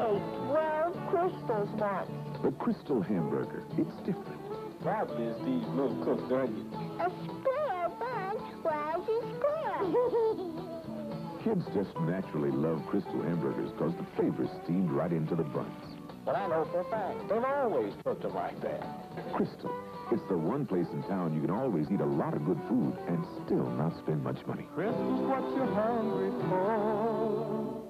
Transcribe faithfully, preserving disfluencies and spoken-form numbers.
ate twelve Krystals once. The Krystal hamburger. It's different. Probably is these little cooked onions. A square bun. Why is it square? Kids just naturally love Krystal hamburgers because the flavor's steamed right into the buns. But I know for a fact, they've always cooked them like that. Krystal. It's the one place in town you can always eat a lot of good food and still not spend much money. Krystal's what you're hungry for.